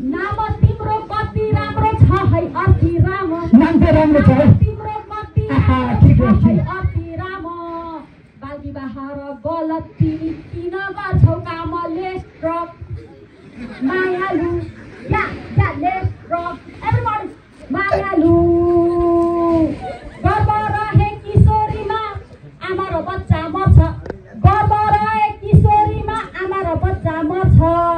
नाम तिम्रो कति राम्रो छ है अति राम नाम त राम्रो छ तिम्रो कति ठिक है हो अति राम बाल विवाह र गलत तिमी किन गर्छौ कामले स्ट्रक मायालु या लेस स्ट्रक एभ्रीबडी मायालु गर्व रहे किशोरीमा आमा र बच्चा मर्छ गर्व रहे किशोरीमा आमा र बच्चा मर्छ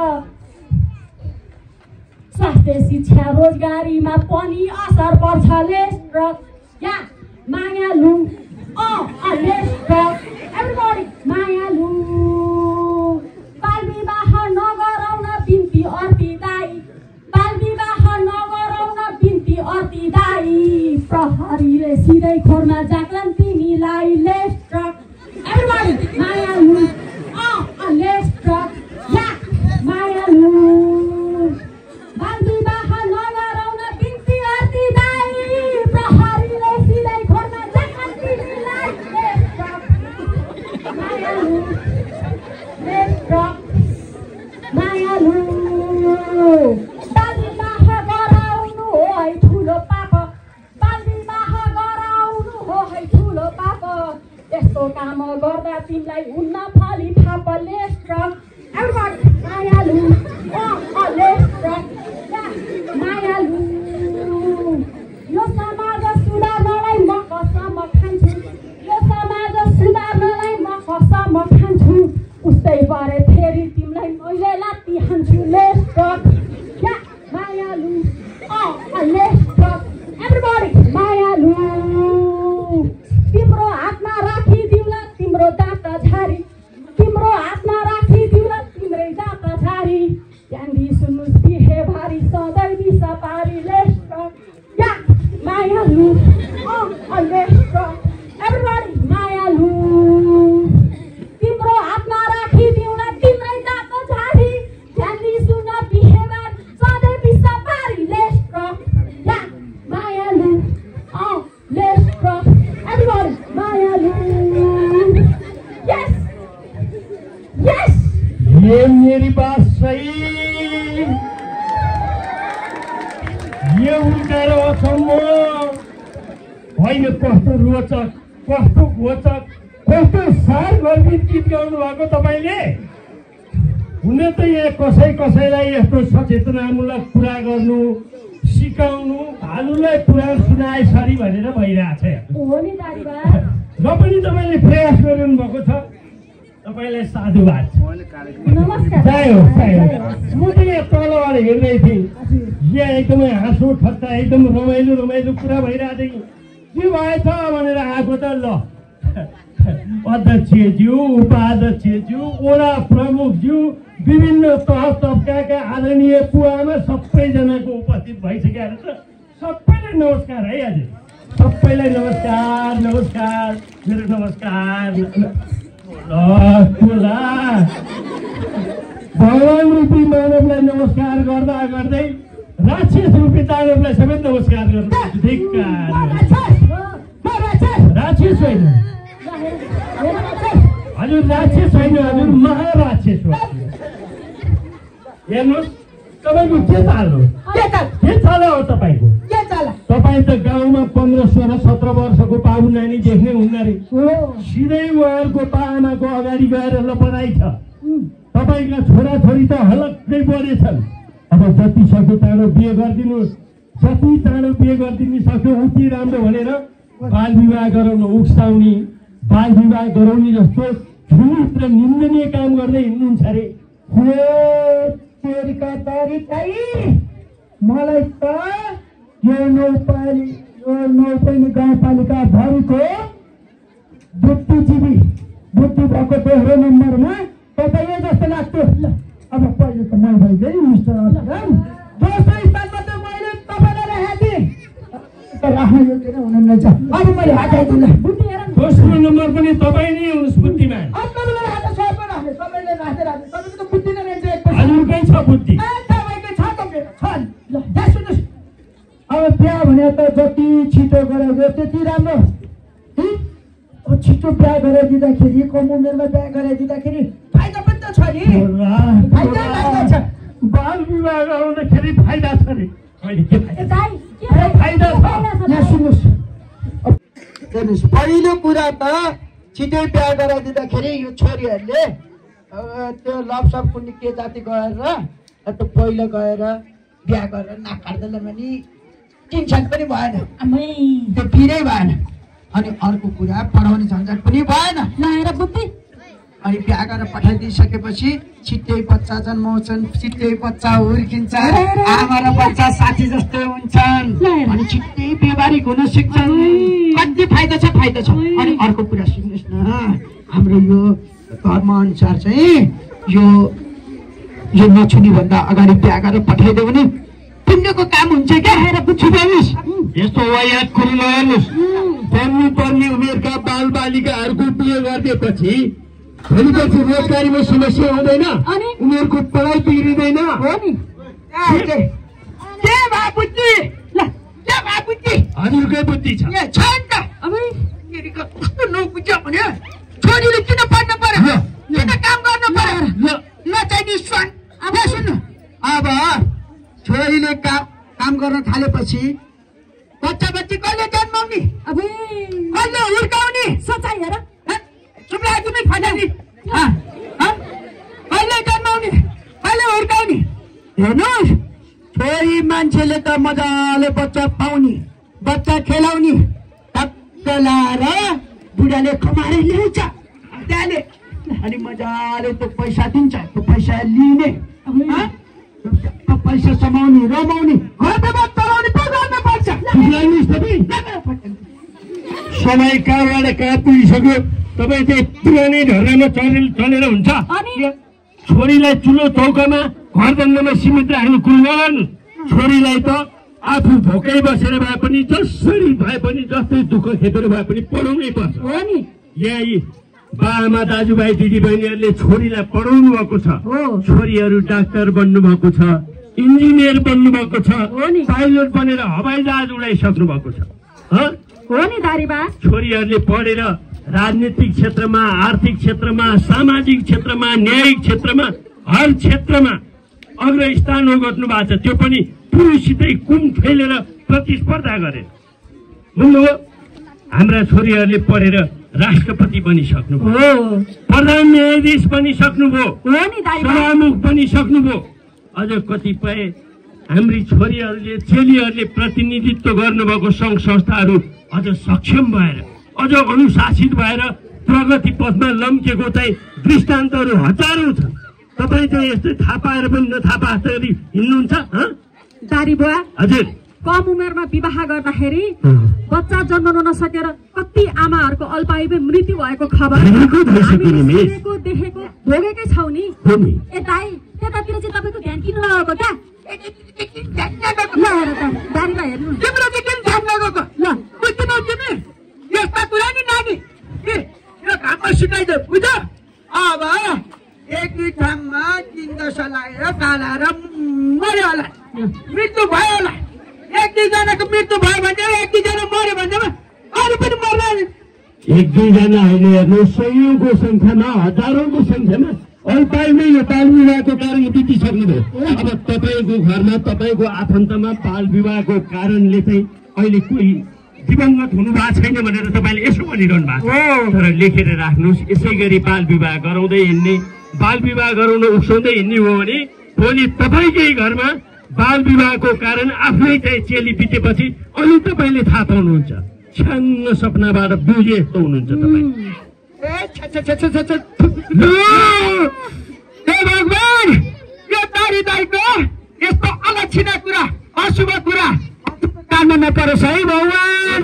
स्वास्थ्य शिक्षा रोजगारीमा पनि असर पर्छ लेस स्ट्रक या मायालु लेस स्ट्रक एभ्रीबडी मायालु बाल विवाह नगराउन बिन्ती अर्ती दाई बाल विवाह नगराउन बिन्ती अर्ती दाई प्रहरीले सिधै खोरमा जाग्लान् तिमीलाई लेस स्ट्रक एभ्रीबडी मायालु लेस स्ट्रक या मायालु बाल विवाह नगराउन बिन्ती अर्ती दाई प्रहरीले सिधै खोरमा जाग्लान् तिमीलाई लेस स्ट्रक मायालु लेस स्ट्रक मायालु बाल विवाह गराउनु हो है ठुलो पाप बाल विवाह गराउनु हो है ठुलो पाप यस्तो काम गर्दा तिमीलाई हुन्न फली थाप लेस स्ट्रक एभ्रीबडी मायालु लेस स्ट्रक मायालु यो समाज सुधार्नलाई म कसम खान्छु यो समाज सुधार्नलाई म कसम खान्छु उस्तै परे फेरि तिमीलाई मैले लात्ती हान्छु लेस स्ट्रक या मायालु लेस स्ट्रक एभ्रीबडी मायालु तिम्रो हातमा राखिदिउँला तिम्रो दाँत झारी तिम्रो हातमा राखिदिउँला तिम्रै दाँत झारी ध्यानदी सुन्नुहोस् बिहे भारी सधैँ दिशा पारी लेस स्ट्रक या मायालु लेस स्ट्रक एभ्रीबडी मायालु तिम्रो हातमा राखिदिउँला तिम्रै दाँत झारी ध्यानदी सुन बिहेबार सधैँ दिशा पारी लेस स्ट्रक या मायालु लेस स्ट्रक एभ्रीबडी मायालु यस यस ये मेरी बात सही ये उल्टा र असम्भव होइन कस्तो रोचक कस्तो घोचक कस्तो सार गर्भित गीत गाउनु भएको तपाईँले हुन त यहाँ कसैलाई यस्तो सचेतनामूलक कुरा गर्नु सिकाउनु भालुलाई पुराण सुनाएसरी भनेर भइरहेछ हो नि दाजुबा र पनि तपाईँले प्रयास गरिरहनु भएको छ तपाईँलाई साधुवाद नमस्कार म त यहाँ तलबाट हेर्दै थिएँ यहाँ एकदमै हाँसो ठट्टा एकदम रमाइलो कुरा भइरहेको थियो के भएछ भनेर आएको त ल अध्यक्षज्यू उपाध्यक्षज्यू वडा प्रमुखज्यू विभिन्न तह तब्काका आदरणीय पुवामा सबैजनाको उपस्थित भइसकेको छ सबैलाई नमस्कार है आज सबैलाई नमस्कार मेरो नमस्कार भगवान रूपी मानवलाई नमस्कार गर्दा गर्दै राक्षस रूपी दानवलाई समेत नमस्कार गर्नु राक्षस होइन हजुर राक्षस होइन हजुर महाराक्षस हो हेर्नुहोस् तपाईँको के चाल हो हो तपाईँको तपाईँ त गाउँमा 15, 16, 17 वर्षको पाहु नानी देख्ने हुन्न रे सिधै उहाँहरूको पाआमाको अगाडि गएर बधाई छ तपाईँका छोराछोरी त हलक्कै बढेछन् अब जति सक्यो चाँडो बिहे गरिदिनुहोस् जति चाँडो बिहे गरिदिनु सक्यो उति राम्रो भनेर बाल विवाह गराउन उक्साउने बाल विवाह गराउने जस्तो झुट र निन्दनीय काम गर्दै हिँड्नुहुन्छ अरे मलाई त यो नौपानी गाउँपालिका भरिको बुद्धिजीवी बुद्धि भएको दोस्रो नम्बरमा तपाईँ जस्तो लाग्थ्यो अब पहिले त म भइदिएँ मिस्टर दोस्रो स्थानमा त मैले तपाईँलाई राखेको थिएँ राख्न योग्य नै हुनुहुन्न अब मैले हटाइदिउँला दोस्रो नम्बर पनि तपाईँ नै हुनुहोस् बुद्धिमान हजुरकै छ बुद्धि अब बिहा भने त जति छिटो गराइदियो त्यति राम्रो छिटो बिहा गराइदिँदाखेरि कम उमेरमा बिहा गराइदिँदाखेरि फाइदा पनि त छ नि बाल विवाह गराउँदाखेरि फाइदा छ रे अहिले के फाइदा छ यहाँ सुन्नुहोस् पहिलो कुरा त छिटै बिहा गराइदिँदाखेरि यो छोरीहरूले त्यो लपसप कुनै के जाति गरेर त्यो पहिलो गएर बिहा गरेर नाक काट्दैन भने टेन्सन पनि भएन त्यो पिरै भएन अनि अर्को कुरा पढाउने झन्झट पनि भएन अनि बिहा गरेर पठाइदिइसकेपछि छिट्टै बच्चा जन्माउँछन् छिट्टै बच्चा हुर्किन्छ आमा र बच्चा साथी जस्तै हुन्छन् अनि छिट्टै व्यवहारिक हुन सिक्छन् कति फाइदा छ अनि अर्को कुरा सुन्नुहोस् न हाम्रो यो धर्म अनुसार चाहिँ यो नछुनी भन्दा अगाडि बिहा गरेर पठाइदियो भने पुण्यको काम हुन्छ क्या छुट्याउनुहोस् यस्तो वायात कुरो नगर्नुहोस् जन्नु पर्ने उमेरका बाल बालिकाहरूको बिहे गरिदिएपछि भोलिपछि रोजगारीमा समस्या हुँदैन उनीहरूको पढाइ बिग्रिँदैन हजुरकै बुद्धि छ छोरीले किन पढ्नु पर्यो किन काम गर्नु पर्यो अब छोरीले काम गर्न थालेपछि बच्चा बच्ची कहिले जन्माउने कहिले हुर्काउने सच्चाइ हेर चुप्ला तिमी फटानी कहिले जन्माउने कहिले हुर्काउने हेर्नुहोस् छोरी मान्छेले त मजाले बच्चा पाउने बच्चा खेलाउने टक्क लाएर बुढाले कमाएर ल्याउँछ त्यहाँले अनि मजाले त्यो पैसा दिन्छ त्यो पैसा लिने पैसा समाउने रमाउने घर व्यवहार चलाउने पो गर्न पर्छ समय कहाँबाट कहाँ पुगिसक्यो तपाईँ चाहिँ पुरानै ढर्कामा चलेर हुन्छ छोरीलाई चुलो चौकामा घर धन्दामा सीमित राख्नु कुरो नगर्नु छोरीलाई त आफू भोकै बसेर भए पनि जसरी भए पनि जस्तै दुःख खेपेर भए पनि पढाउनै पर्छ यहाँ बाआमा दाजुभाइ दिदीबहिनीहरूले छोरीलाई पढाउनु भएको छ छोरीहरू डाक्टर बन्नु भएको छ इन्जिनियर बन्नु भएको छ पाइलट बनेर हवाई जहाज उडाइसक्नु भएको छ छोरीहरूले पढेर राजनीतिक क्षेत्रमा आर्थिक क्षेत्रमा सामाजिक क्षेत्रमा न्यायिक क्षेत्रमा हर क्षेत्रमा अग्रस्थान ओगट्नु भएको छ त्यो पनि पुरुषसितै कुम खेलेर प्रतिस्पर्धा गरेर बुझ्नुभयो हाम्रा छोरीहरूले पढेर राष्ट्रपति बनिसक्नुभयो प्रधान न्यायाधीश बनिसक्नुभयो सभामुख बनिसक्नुभयो अझ कतिपय हाम्री छोरीहरूले चेलीहरूले प्रतिनिधित्व गर्नुभएको सङ्घ संस्थाहरू अझ सक्षम भएर अझ अनुशासित भएर प्रगति पथमा लम्केको चाहिँ दृष्टान्तहरू हजारौं छ तपाईँ चाहिँ यस्तै थाहा पाएर पनि नथाहा पाएर हिँड्नुहुन्छ हजुर कम उमेरमा विवाह गर्दाखेरि बच्चा जन्मन नसकेर कति आमाहरूको अल्पायुमै मृत्यु भएको खबर देखेको भोगेकै छौ नि यताई त्यतातिर चाहिँ तपाईँको ध्यान किन लगाएको क्या सिकाइदे बुझ अब एक दुई ठाउँमा 3 दशा लागेर कालाएर मर्यो होला मृत्यु भयो होला एक दुईजनाको मृत्यु भयो भने एक दुईजना मर्यो भन्दैमा अरू पनि मर्ला एक दुईजना होइन हेर्नु सयौंको संख्यामा हजारौंको संख्यामा अल्पायुमै यो बाल विवाहको कारण बितिसक्नुभयो अब तपाईँको घरमा तपाईँको आफन्तमा बाल विवाहको कारणले चाहिँ अहिले कोही दिवंगत हुनु भएको छैन भनेर तपाईँले यसो भनिरहनु भएको तर लेखेर राख्नुहोस् यसै गरी बाल विवाह गराउँदै हिँड्ने बाल विवाह गराउन उक्साउँदै हिँड्ने हो भने भोलि तपाईँकै घरमा बाल विवाहको कारण आफ्नै चाहिँ चेली बितेपछि अनि तपाईँले थाहा पाउनुहुन्छ छ्याङ्ग सपनाबाट बुझे जस्तो हुनुहुन्छ तपाईँ भगवान यो दारी दाइको यस्तो अलक्षित कुरा अशुभ कुरा कानमा नपरोस् है भगवान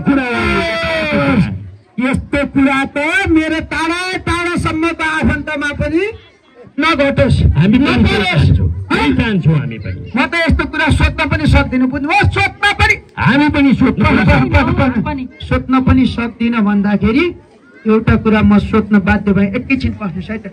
यस्तो कुरा त मेरो टाढा टाढासम्मको आफन्तमा पनि नघटोस् हामी जान्छौँ हामी पनि म त यस्तो कुरा सोध्न पनि सक्दिनँ बुझ्नुभयो सोध्न पनि हामी पनि सोध्न पनि सक्दिनँ भन्दाखेरि एउटा कुरा म सोध्न बाध्य भएँ एकैछिन बस्नुहोस् है त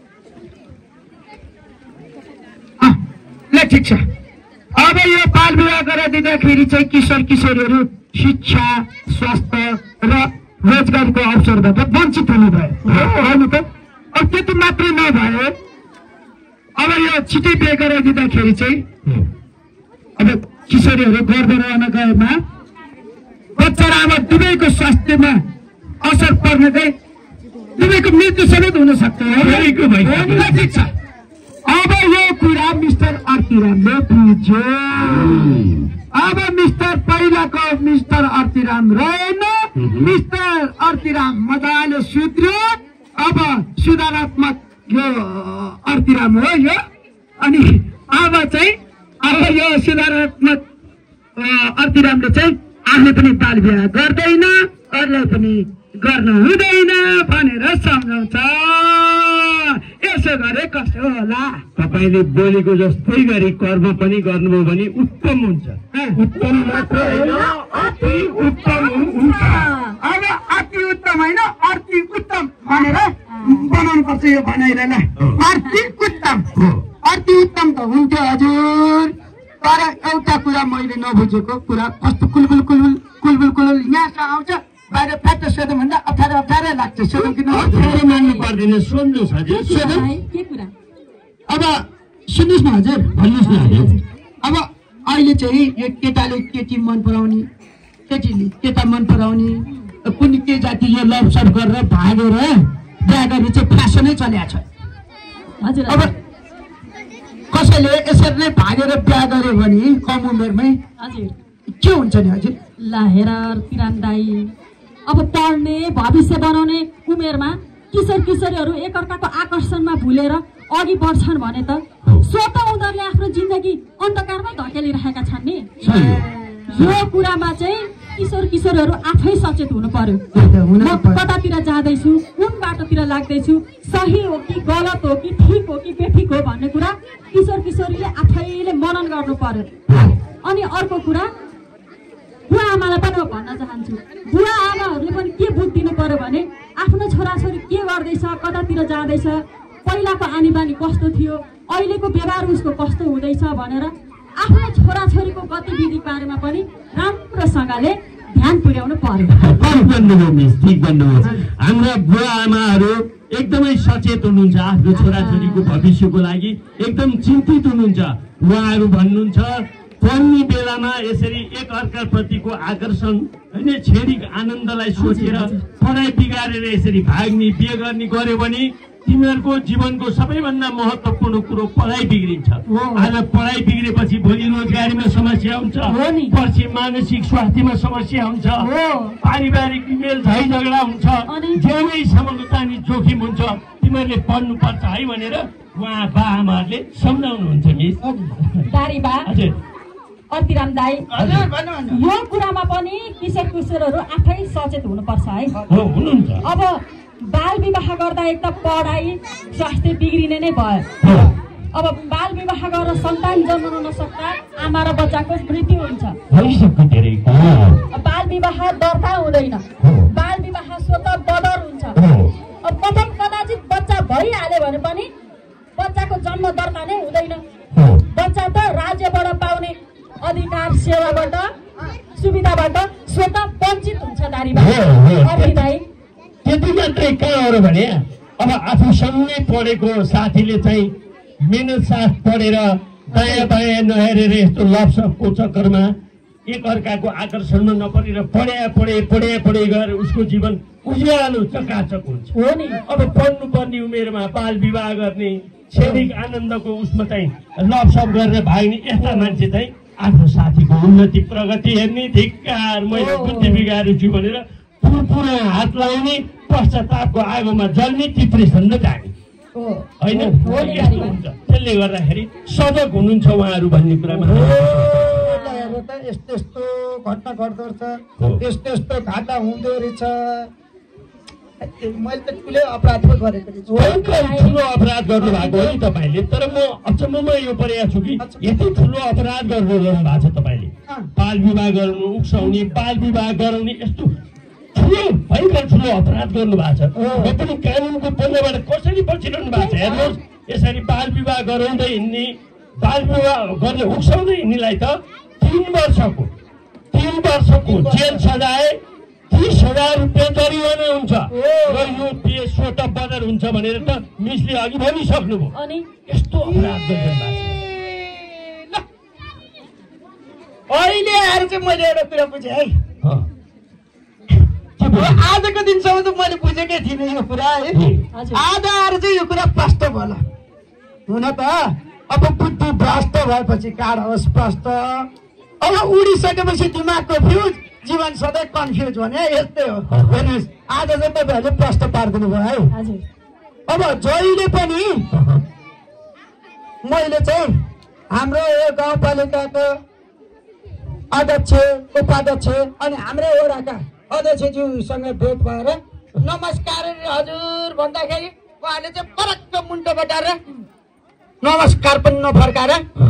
ल ठिक छ अब यो बाल विवाह गराइदिँदाखेरि चाहिँ किशोर किशोरीहरू शिक्षा स्वास्थ्य र रोजगारको अवसरबाट वञ्चित हुनुभयो होइन त अब त्यति मात्रै नभयो अब यो छिटै बिहे गराइदिँदाखेरि चाहिँ अब किशोरीहरू गर्दै रहन गएमा बच्चा र आमा दुवैको स्वास्थ्यमा असर पर्ने चाहिँ दुवैको मृत्यु समेत हुन सक्छ। ठिक छ, अब यो कुरा मिस्टर अर्तिरामले बुझ्यो। अब मिस्टर पहिलाको मिस्टर अर्तिराम रहेन, मिस्टर अर्तिराम मजाले सुध्रियो। अब सुधारात्मक यो अर्तिराम हो यो। अनि अब चाहिँ अब यो सुधारात्मक अर्तिरामले चाहिँ आफूले पनि बाल विवाह गर्दैन, अरूलाई पनि गर्न हुँदैन भनेर सम्झाउँछ। यसो गरे कस्तो होला? तपाईँले बोलेको जस्तै गरी कर्म पनि गर्नुभयो भने उत्तम हुन्छ। उत्तम मात्र होइन, अति उत्तम हुन्छ। अब अति उत्तम होइन, अति उत्तम भनेर बनाउनु पर्छ यो भनाइलाई। अति उत्तम, अति उत्तम त हुन्थ्यो हजुर, तर एउटा कुरा मैले नबुझेको कुरा कस्तो कुलबुल कुलबुल कुलबुल कुलबुल यहाँसम्म आउँछ, बाहिर फ्याट सोधौँ भन्दा अप्ठ्यारो लाग्छ। सोधौँ कि अप्ठ्यारो मान्नु पर्दैन, सोध्नुहोस् हजुर। के कुरा? अब सुन्नुहोस् न हजुर, भन्नुहोस् न हजुर। अब अहिले चाहिँ यो केटाले केटी मन पराउने, केटीले केटा मन पराउने, कुनै के जाति यो लभसप गरेर भागेर बिहा गर्ने चाहिँ फ्यासनै चलेको छ हजुर। अब कसैले यसरी नै भागेर बिहा गर्यो भने कम उमेरमै हजुर के हुन्छ नि हजुर? ला हेर तिराम दाई, अब पढ्ने भविष्य बनाउने उमेरमा किशोर किशोरीहरू एकअर्काको आकर्षणमा भुलेर अघि बढ्छन् भने त स्वतः उनीहरूले आफ्नो जिन्दगी अन्धकारमै धकेलिरहेका छन् नि। यो कुरामा चाहिँ किशोर किशोरहरू आफै सचेत हुनु पर्यो। म कतातिर जाँदैछु, कुन बाटोतिर लाग्दैछु, सही हो कि गलत हो कि ठिक हो कि बेठिक हो भन्ने कुरा किशोर किशोरीले आफैले मनन गर्नु पर्यो। अनि अर्को कुरा बुवा आमालाई पनि म भन्न चाहन्छु, बुवा आमाहरूले पनि के बुझ दिनु पर्यो भने आफ्नो छोराछोरी के गर्दैछ, कतातिर जाँदैछ, पहिलाको आनी बानी कस्तो थियो, अहिलेको व्यवहार उसको कस्तो हुँदैछ भनेर आफ्नो छोराछोरीको गतिविधि बारेमा पनि राम्रोसँगले ध्यान पुर्याउनु पर्यो। ठिक भन्नुभयो मिस, ठिक भन्नुभयो। हाम्रा बुवा आमाहरू एकदमै सचेत हुनुहुन्छ, आफ्नो छोराछोरीको भविष्यको लागि एकदम चिन्तित हुनुहुन्छ। उहाँहरू भन्नुहुन्छ पढ्ने बेलामा यसरी एक अर्काप्रतिको आकर्षण होइन, क्षणिक आनन्दलाई सोचेर पढाइ बिगारेर यसरी भाग्ने बिहे गर्ने गर्यो भने तिमीहरूको जीवनको सबैभन्दा महत्त्वपूर्ण कुरो पढाइ बिग्रिन्छ। आज पढाइ बिग्रेपछि भोलि रोजगारीमा समस्या हुन्छ, पछि मानसिक स्वास्थ्यमा समस्या हुन्छ, पारिवारिक मेल झै झगडा हुन्छ, ज्यानैसम्मको चाहिँ जोखिम हुन्छ। तिमीहरूले पढ्नुपर्छ है भनेर उहाँ बा आमाहरूले सम्झाउनुहुन्छ मिस। हजुर अर्तिराम दाई, यो कुरामा पनि किशोर किशोरहरू आफै सचेत हुनुपर्छ है। हुनुहुन्छ। अब बाल विवाह गर्दा एक त पढाइ स्वास्थ्य बिग्रिने नै भयो। अब बाल विवाह गरेर सन्तान जन्माउन नसक्दा आमा र बच्चाको मृत्यु हुन्छ। बाल विवाह दर्ता हुँदैन, बाल विवाह स्वतः बदर हुन्छ। अब प्रथम कदाचित बच्चा भइहाल्यो भने पनि बच्चाको जन्म दर्ता नै हुँदैन। बच्चा त राज्यबाट पाउने अधिकार सेवाबाट सुविधाबाट स्वतः वञ्चित हुन्छ। दाई त्यति मात्रै कहाँ हो र भने अब आफूसँगै पढेको साथीले चाहिँ मेहनत साथ पढेर दायाँ बायाँ नहेरेर यस्तो लपसपको चक्करमा एक अर्काको आकर्षणमा नपरेर पढे गरेर उसको जीवन उज्यालो चकाचक हुन्छ। अब पढ्नुपर्ने उमेरमा बाल विवाह गर्ने, क्षणिक आनन्दको उसमा चाहिँ लपसप गरेर भाग्ने यस्ता मान्छे चाहिँ आफ्नो साथीको उन्नति प्रगति हेर्ने, धिक्कार मैले बुद्धि बिगारेको छु भनेर पुरा हात लाउने, पश्चातापको आगोमा जल्ने, डिप्रेसनमा जाने होइन। यस्तो हुन्छ। त्यसले गर्दाखेरि सजग हुनुहुन्छ उहाँहरू भन्ने कुरामा। यस्तो यस्तो घटना घट्दो रहेछ, यस्तो यस्तो घाटा हुँदो रहेछ। मैले त ठुलो अपराध पो गरेको रहेछु। ठुलो अपराध गर्नु भएको हो नि तपाईँले, तर म अचम्ममा यो परेको छु कि यति ठुलो अपराध गर्नु भएको छ तपाईँले। बाल विवाह गर्नु, उक्साउने, बाल विवाह गराउने यस्तो ठुलो भयङ्कर ठुलो अपराध गर्नु भएको छ। र पनि कानुनको पन्नाबाट कसरी बचिरहनु भएको छ हेर्नुहोस्। यसरी बाल विवाह गराउँदै हिँड्ने, बाल विवाह गर्ने उक्साउँदै हिँड्नेलाई त 3 वर्षको जेल सजाय, 30,000 रुपियाँ जरिवाना हुन्छ र यो देश स्वतः बजार हुन्छ भनेर त मिसले अघि भनिसक्नुभयो। अनि यस्तो अपराध गर्नु अहिले आएर चाहिँ मैले एउटा कुरा बुझेँ है। आजको दिनसम्म त मैले बुझेकै थिइनँ यो कुरा है। आज आएर चाहिँ यो कुरा प्रष्ट भयो। हुन त अब बुद्धि भ्रष्ट भएपछि काड होस् प्रष्ट। अब उडिसकेपछि दिमागको फ्युज, जीवन सधैँ कन्फ्युज भने यस्तै हो। हेर्नुहोस् आज चाहिँ तपाईँहरूले प्रष्ट पारिदिनु भयो है। अब जहिले पनि मैले चाहिँ हाम्रो यो गाउँपालिकाको अध्यक्ष, उपाध्यक्ष अनि हाम्रै वडाका अध्यक्षज्यूसँग भेट भएर नमस्कार हजुर भन्दाखेरि उहाँले चाहिँ परक्क मुन्टो बटाएर नमस्कार पनि नफर्काएर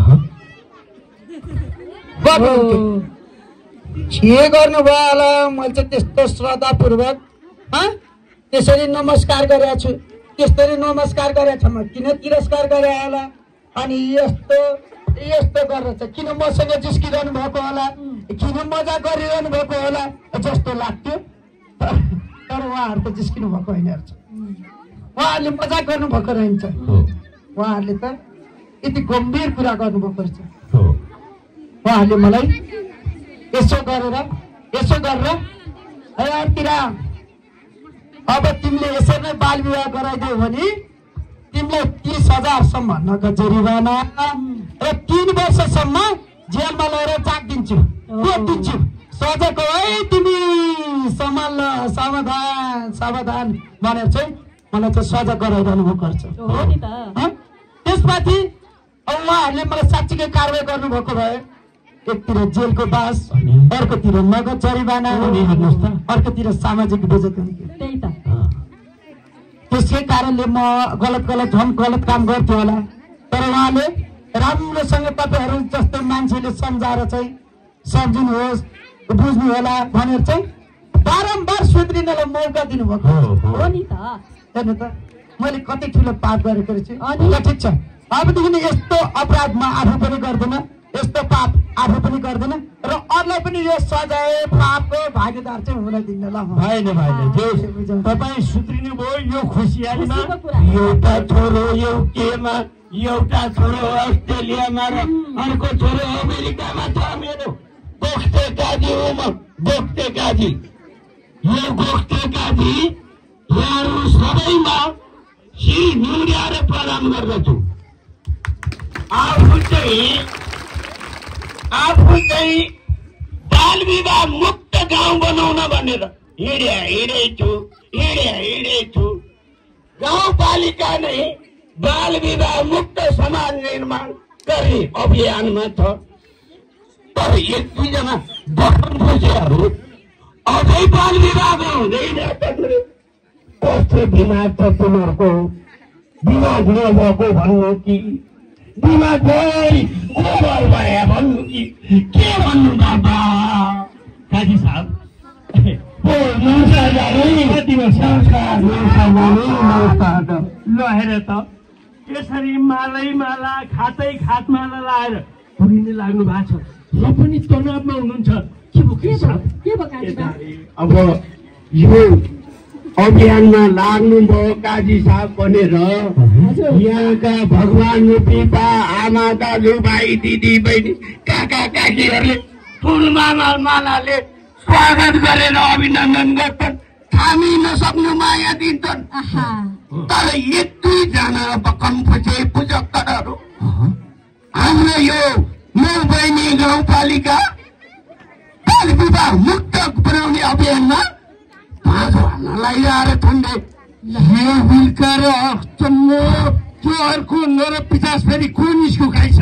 के गर्नुभयो होला। मैले चाहिँ त्यस्तो श्रद्धापूर्वक त्यसरी नमस्कार गरेको छु, त्यसरी नमस्कार गरेको छ, म किन तिरस्कार गरे होला। अनि यस्तो गरेर चाहिँ किन मसँग जिस्किरहनु भएको होला, किन मजा गरिरहनु भएको होला जस्तो लाग्थ्यो। तर उहाँहरू त जिस्किनु भएको होइन रहेछ, उहाँहरूले मजा गर्नुभएको रहन्छ। उहाँहरूले त यति गम्भीर कुरा गर्नुभएको रहेछ। उहाँहरूले मलाई यसो गरेर अर्तिर अब तिमीले यसरी नै बाल विवाह गराइदियो भने तिमीलाई 30,000सम्म नगद जरिवाना र 3 वर्षसम्म जेलमा लगेर चाक दिन्छु, दिन्छु सजाको है तिमी सम्हाल सावधान भनेर चाहिँ मलाई चाहिँ सजा गराइरहनु भएको छ। त्यसपछि उहाँहरूले मलाई साँच्चीकै कारवाही गर्नुभएको भए एकतिर जेलको बास, अर्कोतिर नगद जरिवाना, अर्कोतिर सामाजिक बेइज्जती हुन्थ्यो। त्यसै कारणले म झन् गलत काम गर्थ्यो होला। तर उहाँले राम्रोसँग तपाईँहरू जस्तो मान्छेले सम्झाएर चाहिँ सम्झिनुहोस्, बुझ्नु होला भनेर चाहिँ बारम्बार सुध्रिनलाई मौका दिनुभएको हो नि त। हेर्नु त मैले कति ठुलो पाप गरेको रहेछु। ल ठिक छ, अबदेखि यस्तो अपराध म आफू पनि गर्दैन, यस्तो पाप आफू पनि गर्दैन र अरूलाई पनि यो सजाय पापको भागीदार चाहिँ हुन दिन्न। ल भाइले तपाईँ सुध्रिनु भयो यो खुसियालीमा। एउटा छोरो युकेमा, एउटा छोरो अस्ट्रेलियामा र अर्को छोरो अमेरिकामा छ। मेरो गोख्ते काजी हो म, गोख्ते काजी। यो गोख्ते काजी यहाँहरू सबैमा शिर नुर्याएर प्रदान गर्दछु। आफू चाहिँ बाल विवाह मुक्त गाउँ बनाउन भनेर हिँडेछु। गाउँपालिका नै बाल विवाह मुक्त समाज निर्माण गर्ने अभियानमा छ। तर 1-2 बखुसेहरू अझै बाल विवाह हुँदैन। कस्तो दिमाग छ तिमीहरूको? दिमाग नभएको भन्नु कि दिमागभरि गोबर भए भन्नु कि के भन्नु बाबा? काजी साहब ल हेर त यसरी माला खातै खातमाला लाएर पुरिने लाग्नु भएको छ। र पनि तनावमा हुनुहुन्छ। अब यो अभियानमा लाग्नुभयो काजी साहब भनेर यहाँका भगवान रूपी बा आमा दाजु भाइ दिदी बहिनी काका काकीहरूले फुलमालाले स्वागत गरेर अभिनन्दन गर्छन्, थामी नसक्नु माया दिन्छन्। तर 1-2 बकमफुसे पूजकहरू हाम्रो यो नौ बहिनी गाउँपालिका बाल विवाह मुक्त बनाउने अभियानमा लगाएर ठन्डे यो बिलकार त्यो अर्को 50 फेरि को निस्क्यो खाइछ?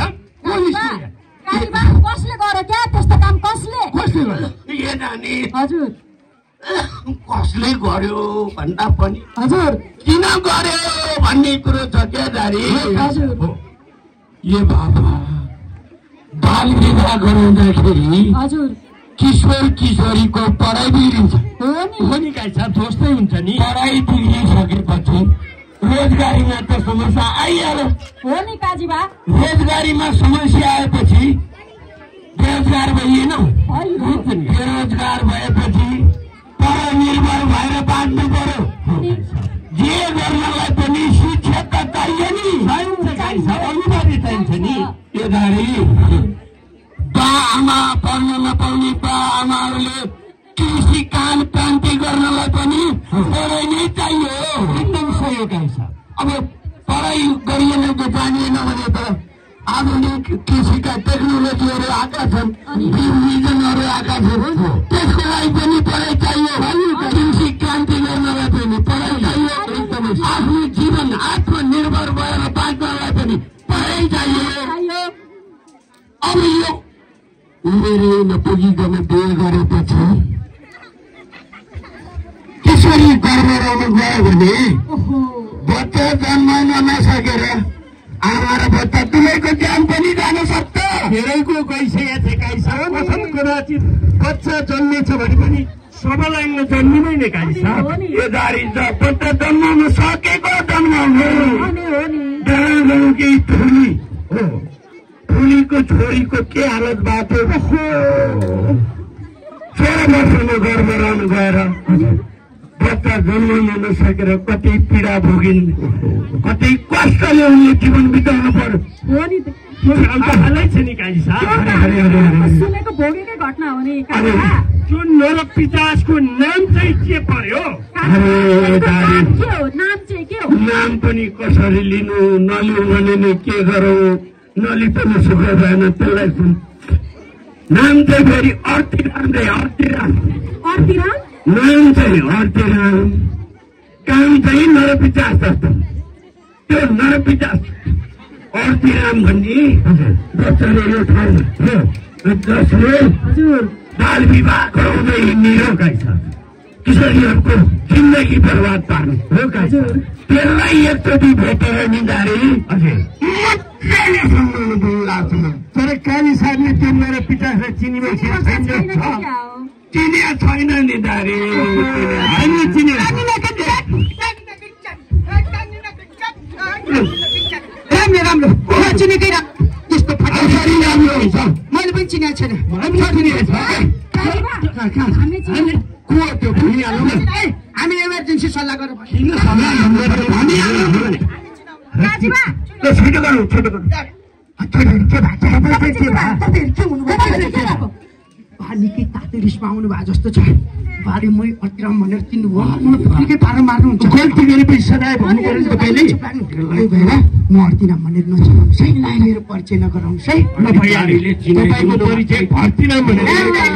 कसले गर्यो क्या त्यस्तो काम? कसले गर्यो? ए नानी हजुर कसले गर्यो भन्दा पनि हजुर किन गर्यो भन्ने कुरो छ क्या दारी? हजुर ए बाबा बाल विवाह गराउँदाखेरि हजुर किशोर किशोरीको पढाइ बिग्रिन्छ। हो नि काई साहब जस्तै हुन्छ नि। पढाइ बिग्रिसकेपछि रोजगारीमा त समस्या आइहाल्यो। हो नि काजी बा। रोजगारीमा समस्या आएपछि बेरोजगार भइएन। बेरोजगार भएपछि यो दारी बा आमा पढ्न नपाउने बा आमाहरूले कृषि कान क्रान्ति गर्नलाई पनि पढाइ नै चाहियो। एकदम सही हो काई साहब। अब पढाइ गरिएन जानिएन भने त आधुनिक कृषिका टेक्नोलोजीहरू आएका छन्, बिजनहरू आएका छन्, त्यसको लागि पनि पढाइ चाहियो। कृषि क्रान्ति गर्नलाई पनि पढाइ चाहियो। आफ्नो जीवन आत्मनिर्भर भएर बाँच्नलाई पनि पढाइ चाहियो। अब यो उमेर नपुगिकन बिहे गरेपछि त्यसरी गर्नु गयो भने बच्चा जन्माउन नसकेर आमा र बच्चा दुवैको ज्यान पनि जान सक्छ। धेरैको गइसकेका थिए काई साहब। कथम कदाचित बच्चा जन्मेछ भने पनि सबैलाई जन्मिँदैन काई साहब। यो दारी बच्चा जन्माउन सकेको जन्माउनु केही ठुली हो। ठुलीको छोरीको के हालत भएको 16 वर्षमा गर्भ रहनु गएर बच्चा जन्माउन नसकेर कति पीडा भोगिन्, कति कष्टले उनले जीवन बिताउनु पर्यो। हालै छ नि काई साहब। सुनेको भोगेकै घटना हो नि। त्यो नरपिशाचको नाम चाहिँ के पर्यो? नाम चाहिँ के हो? नाम पनि कसरी लिनु, नलिउ भने नि के गरौँ, नलि पनि सुख भएन। त्यसलाई नाम चाहिँ फेरि अर्तिराम रे, अर्तिराम। नाम चाहिँ अर्तिराम, काम चाहिँ नरपिशाच जस्तो। त्यो नरपिशाच अर्तिराम भन्ने बच्चाले यो ठाउँमा जसले बाल विवाह गराउँदै हिँड्ने काई छ, किशोरीहरूको जिन्दगी बर्बाद पार्ने हो काई छ। त्यसलाई एकचोटि भेटेर निधारे मजाले सम्झाउनु मन लाग्छ। तर काली साहबले त्यो मेरो पितालाई चिनिमा चिनिया छैन नि दारी। हामीले चिन्यो राम्रो चिनेकै त्यस्तो फटाफटी राम्रो हुन्छ। मैले पनि चिनेको छैन। हामी इमर्जेन्सी सल्लाह गरेर निकै ताते रिसमा आउनु भयो जस्तो छ। बारे मै अर्तिराम भनेर चिन्नु भयो, मलाई पारो मार्नुहुन्छ। गल्ती गरेपछि सदाय भन्नु पर्यो नि तपाईँले। भएर म अर्तिराम भनेर नचिनाउनुहोस् है, लिएर परिचय नगराउनुहोस् है। तपाईँको परिचय अर्तिराम भनेर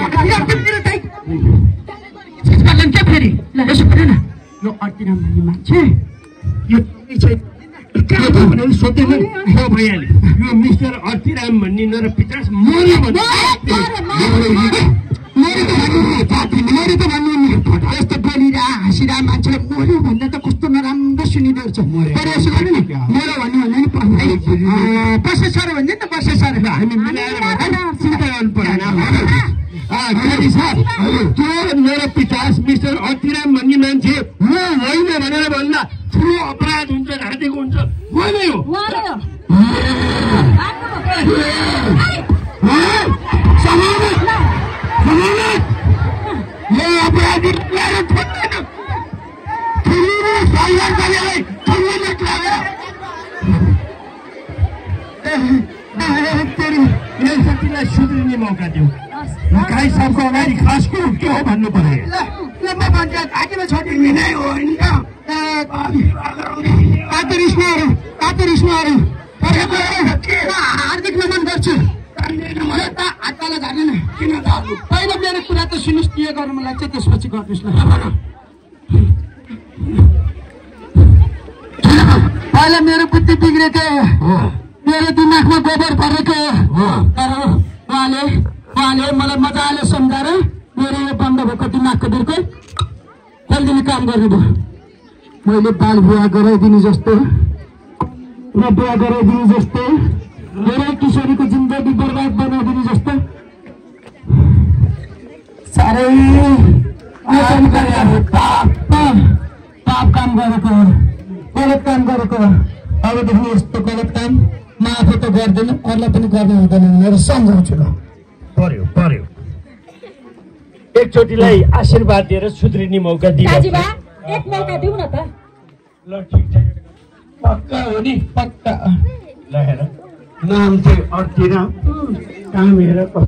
के फेरि यसो गरे न। यो अर्तिराम भन्ने मान्छे यो भनेर सोध्दैन हो भइहाल्यो। यो मिस्टर अर्तिराम भन्ने नरपिशाच मर्यो भने यस्तो बोलिरह हाँसिरह मान्छेले मर्यो भन्दा त कस्तो नराम्रो सुनिँदो रहेछ। यसो गर्नु नि, मर्यो भन्नु भने नि बसे सर भन्छ नि त, बसे सर हामी मिलाएर चिन्ता गर्नु परेन। त्यो नरपिशाच मिस्टर अर्तिराम भन्ने मान्छे म होइन भनेर भन्दा ठुलो अपराध हुन्छ, घाँटेको हुन्छ। उहाँमै हो। यो अपराधी साथीलाई सुध्रिने मौका दिउँ। काई साहबको अगाडि खास कुरो के हो भन्नु पर्यो। म भन्छ घाँटीमा छोडिदिने नै हो होइन। हार्दिक नमन गर्छु। हातलाई झार्दैन किन? पहिला मेरो कुरा त सुन्नुहोस्, के गर्नु मन लाग्छ त्यसपछि गर्नुहोस् न। पहिला मेरो बुद्धि बिग्रेको, मेरो दिमागमा गोबर परेको, तर उहाँले मलाई मजाले सम्झाएर मेरो यो बन्द भएको दिमागको बिर्को खोलिदिने काम गर्नुभयो। मैले बाल विवाह गराइदिने जस्तो र बिहा गराइदिने जस्तो, धेरै किशोरीको जिन्दगी बर्बाद बनाइदिने जस्तो साह्रै पाप काम गरेको, गलत काम गरेको। अबदेखि यस्तो गलत काम म आफू त गर्दैन, अरूलाई पनि गर्नु हुँदैन भनेर सम्झाउँछु। ल पर्यो पर्यो एकचोटिलाई आशीर्वाद दिएर सुध्रिने मौका दिनु। एक मौका दिउँ न त। ल ठिक छ, पक्का हो नि, पक्का। ल हेर नाम चाहिँ अर्थिराम काम हेर